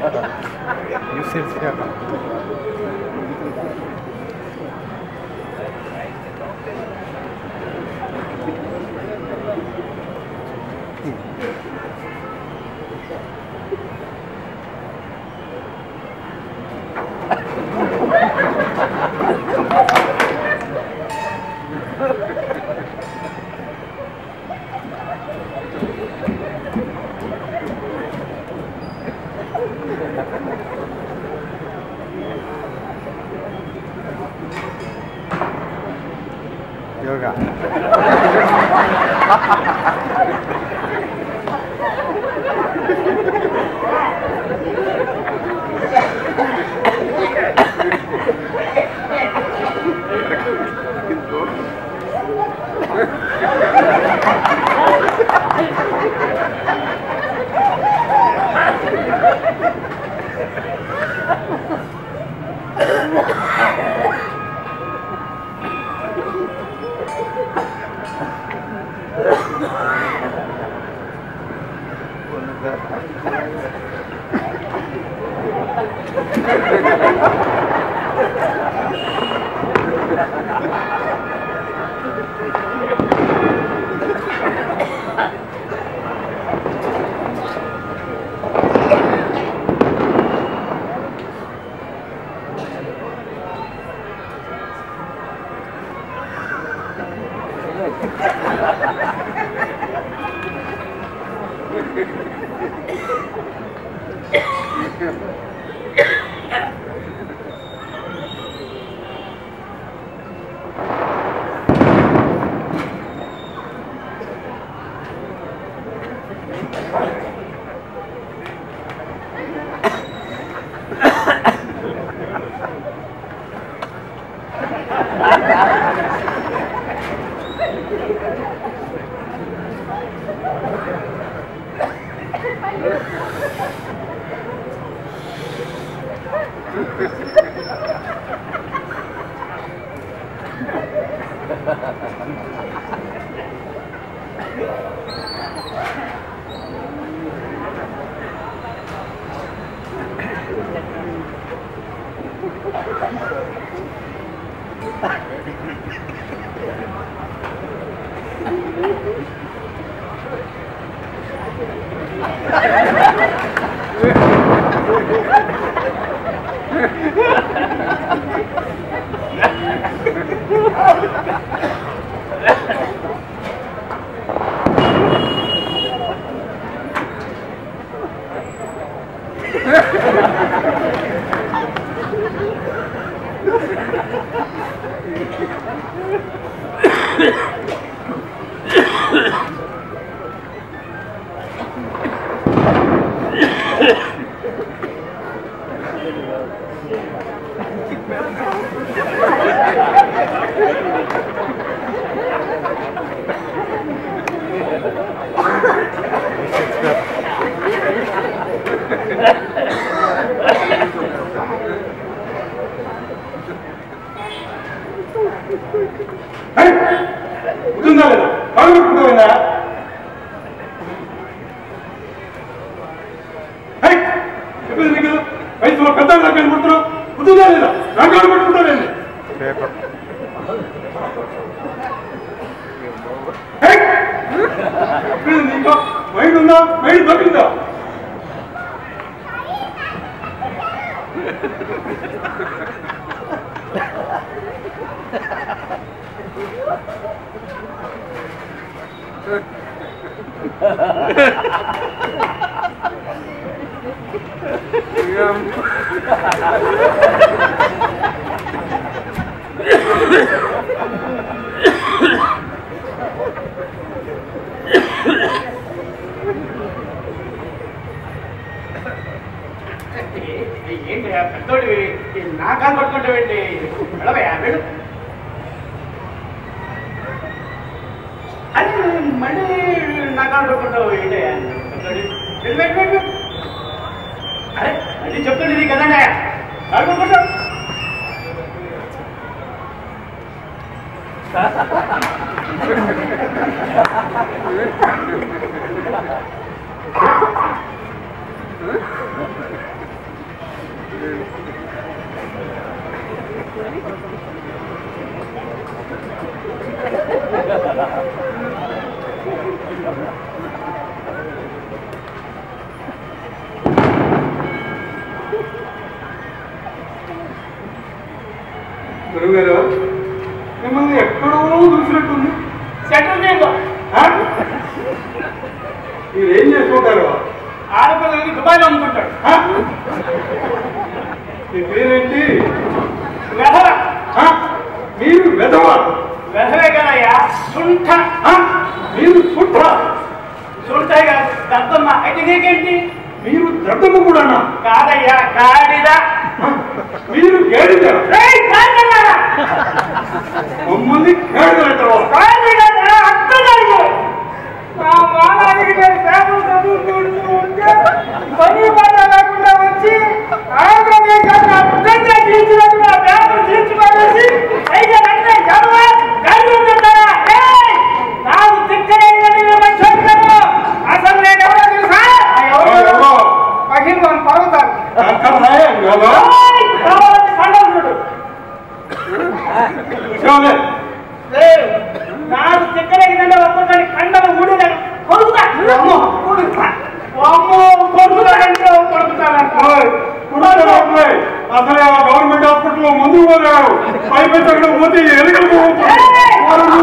You said yoga. గురువు గారు మిమ్మల్ని ఎక్కడో చూసినట్టుంది. మీరేం చేసుకుంటారు? ఆడపిల్లల్ని దుబాయ్లో అమ్ముకుంటాడు. మీ పేరేంటి? వెధవ. మీరు వెధవ? వెధవే కదయ్యా, సుంఠ. మీరు సుంఠ? సుంఠే కాదు, దద్దమ్మ. అయితే నీకేంటి? మీరు దద్దమ్మ కూడానా? కాదయ్యా, గాడిద. మీరు గాడిద? మమ్మల్ని గాడిద అంటావా? మా మామానికి నేను పేపర్ చదువుకుంటూ ఉంటే పని పాట లేకుండా వచ్చి ఆంధ్రదేశాన్ని అర్థంగా తీర్చినట్టు నా పేపర్ తీర్చి పడేసి అయితే వెంటనే జరుగుతుంటారా? నాకు తిక్కలేదని మేము చెప్తాను. అసలు నేను ఎవరో తెలుసా? పగిలి మన పర్వతాలు నాకు తిక్కలేదంటే ఒక్కొక్కరి కండలు ఊడిన కొడుకుతా. అసలు గవర్నమెంట్ హాస్పిటల్లో మందు పోయారు. పై పోతే ఎలుకలు